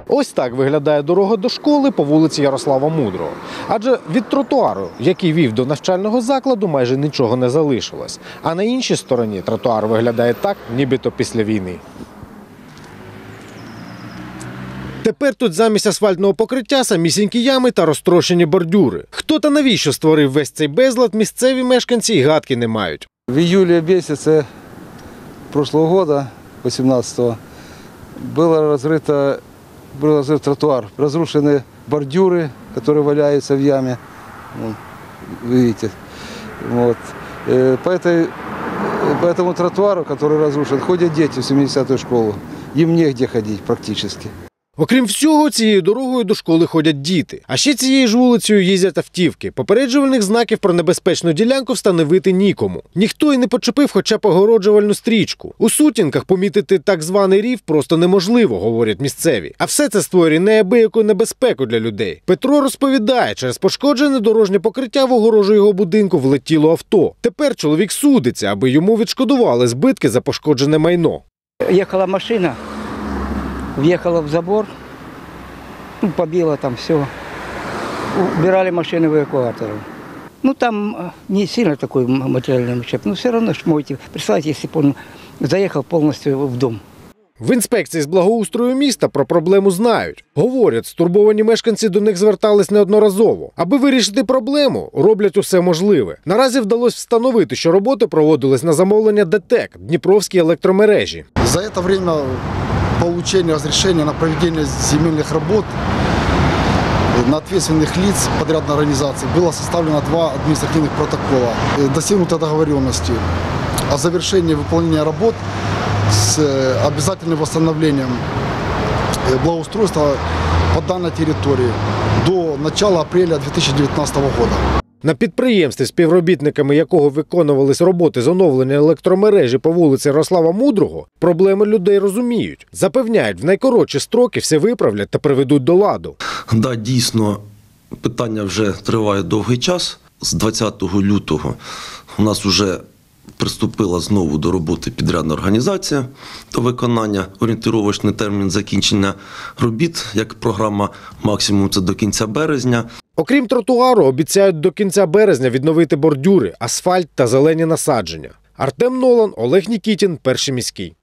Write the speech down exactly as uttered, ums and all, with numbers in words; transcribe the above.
Ось так виглядає дорога до школи по вулиці Ярослава Мудрого. Адже від тротуару, який вів до навчального закладу, майже нічого не залишилось. А на іншій стороні тротуар виглядає так, нібито після війни. Тепер тут замість асфальтного покриття самісінькі ями та розтрощені бордюри. Хто та навіщо створив весь цей безлад, місцеві мешканці й гадки не мають. В июле месяце прошлого года, восемнадцатого, было разрыто, был разрыт тротуар, разрушены бордюры, которые валяются в яме, вот, видите. Вот. По, этой, по этому тротуару, который разрушен, ходят дети в семидесятую школу. Им негде ходить практически. Окрім всього, цією дорогою до школи ходять діти. А ще цією ж вулицею їздять автівки. Попереджувальних знаків про небезпечну ділянку встановити нікому. Ніхто й не почепив хоча б огороджувальну стрічку. У сутінках помітити так званий рів просто неможливо, говорять місцеві. А все це створює неабияку небезпеку для людей. Петро розповідає, через пошкоджене дорожнє покриття в огорожу його будинку влетіло авто. Тепер чоловік судиться, аби йому відшкодували збитки за пошкоджене майно. Їхала машина. Въехала в забор, ну, побила там все. Убирали машины эвакуаторов. Ну, там не сильно такой материальный ущерб, но все равно можете представить, если бы он заехал полностью в дом. В інспекції з благоустрою міста про проблему знають. Говорять, стурбовані мешканці до них звертались неодноразово. Аби вирішити проблему, роблять усе можливе. Наразі вдалося встановити, що роботи проводились на замовлення ДТЕК – Дніпровській електромережі. За це час получения разрешения на проведение земельных работ на ответственных лиц подрядной организации было составлено два административных протокола. Достигнута договоренности о завершении выполнения работ с обязательным восстановлением благоустройства по данной территории до начала апреля две тысячи девятнадцатого года. На підприємстві, співробітниками якого виконувались роботи з оновлення електромережі по вулиці Ярослава Мудрого, проблеми людей розуміють. Запевняють, в найкоротші строки все виправлять та приведуть до ладу. Да, дійсно, питання вже триває довгий час. З двадцятого лютого у нас вже приступила знову до роботи підрядна організація до виконання. Орієнтировочний термін закінчення робіт, як програма «Максимум» – це до кінця березня. Окрім тротуару, обіцяють до кінця березня відновити бордюри, асфальт та зелені насадження. Артем Нолан, Олег Нікітін, Перший міський.